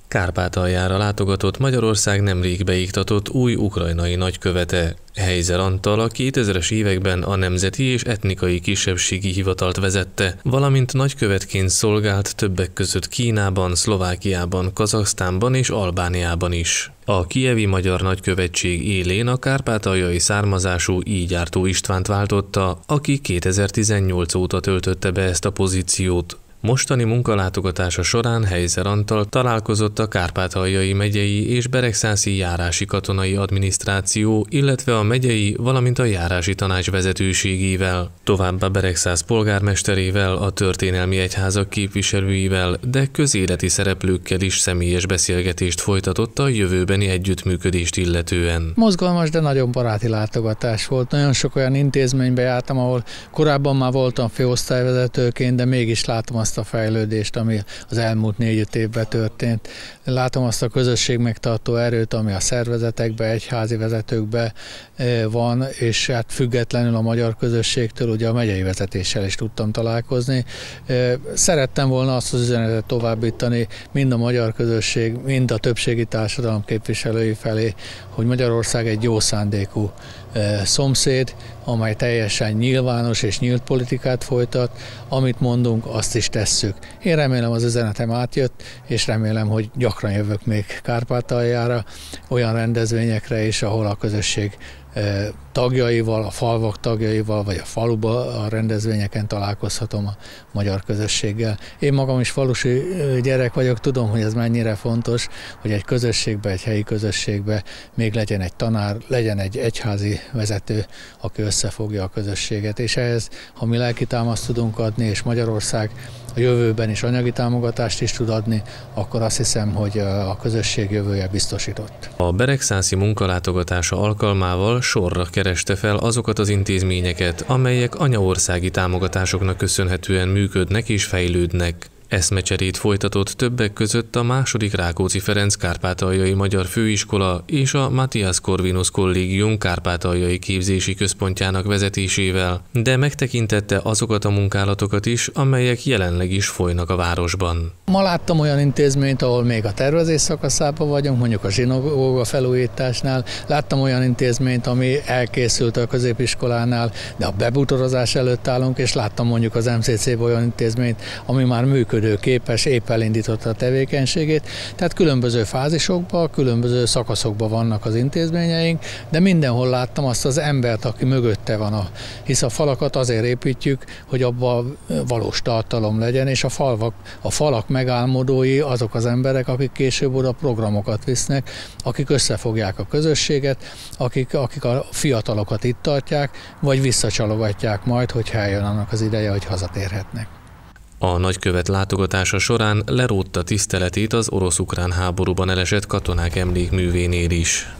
Kárpátaljára látogatott Magyarország nemrég beiktatott új ukrajnai nagykövete, Heizer Antal, a 2000-es években a Nemzeti és Etnikai Kisebbségi Hivatalt vezette, valamint nagykövetként szolgált többek között Kínában, Szlovákiában, Kazahsztánban és Albániában is. A kijevi magyar nagykövetség élén a kárpátaljai származású Ígyártó Istvánt váltotta, aki 2018 óta töltötte be ezt a pozíciót. Mostani munkalátogatása során Heizer Antal találkozott a Kárpátaljai megyei és Beregszászi járási katonai adminisztráció, illetve a megyei, valamint a járási tanács vezetőségével, továbbá Beregszász polgármesterével, a történelmi egyházak képviselőivel, de közéleti szereplőkkel is személyes beszélgetést folytatott a jövőbeni együttműködést illetően. Mozgalmas, de nagyon baráti látogatás volt. Nagyon sok olyan intézménybe jártam, ahol korábban már voltam főosztályvezetőként, de mégis látom azt a fejlődést, ami az elmúlt 4-5 évben történt. Látom azt a közösségmegtartó erőt, ami a szervezetekben, egyházi vezetőkben van, és hát függetlenül a magyar közösségtől, ugye a megyei vezetéssel is tudtam találkozni. Szerettem volna azt az üzenetet továbbítani mind a magyar közösség, mind a többségi társadalom képviselői felé, hogy Magyarország egy jó szándékú szomszéd, amely teljesen nyilvános és nyílt politikát folytat, amit mondunk, azt is tesszük. Én remélem az üzenetem átjött, és remélem, hogy gyakran jövök még Kárpátaljára, olyan rendezvényekre is, ahol a közösség tagjaival, a falvak tagjaival, vagy a faluban a rendezvényeken találkozhatom a magyar közösséggel. Én magam is falusi gyerek vagyok, tudom, hogy ez mennyire fontos, hogy egy közösségbe, egy helyi közösségbe még legyen egy tanár, legyen egy egyházi vezető, aki összefogja a közösséget, és ehhez, ha mi lelki támaszt tudunk adni, és Magyarország a jövőben is anyagi támogatást is tud adni, akkor azt hiszem, hogy a közösség jövője biztosított. A beregszászi munkalátogatása alkalmával sorra kereste fel azokat az intézményeket, amelyek anyaországi támogatásoknak köszönhetően működnek és fejlődnek. Eszmecserét folytatott többek között a II. Rákóczi Ferenc Kárpátaljai Magyar Főiskola és a Matthias Corvinus Kollégium Kárpátaljai Képzési Központjának vezetésével, de megtekintette azokat a munkálatokat is, amelyek jelenleg is folynak a városban. Ma láttam olyan intézményt, ahol még a tervezés szakaszában vagyunk, mondjuk a zsinagóga felújításnál. Láttam olyan intézményt, ami elkészült a középiskolánál, de a bebútorozás előtt állunk, és láttam mondjuk az MCC-ben olyan intézményt, ami már működőképes, épp elindította a tevékenységét. Tehát különböző fázisokban, különböző szakaszokban vannak az intézményeink, de mindenhol láttam azt az embert, aki mögötte van. Hisz a falakat azért építjük, hogy abban valós tartalom legyen, és a falak megálmodói azok az emberek, akik később oda programokat visznek, akik összefogják a közösséget, akik a fiatalokat itt tartják, vagy visszacsalogatják majd, hogy eljön annak az ideje, hogy hazatérhetnek. A nagykövet látogatása során lerótta tiszteletét az orosz-ukrán háborúban elesett katonák emlékművénél is.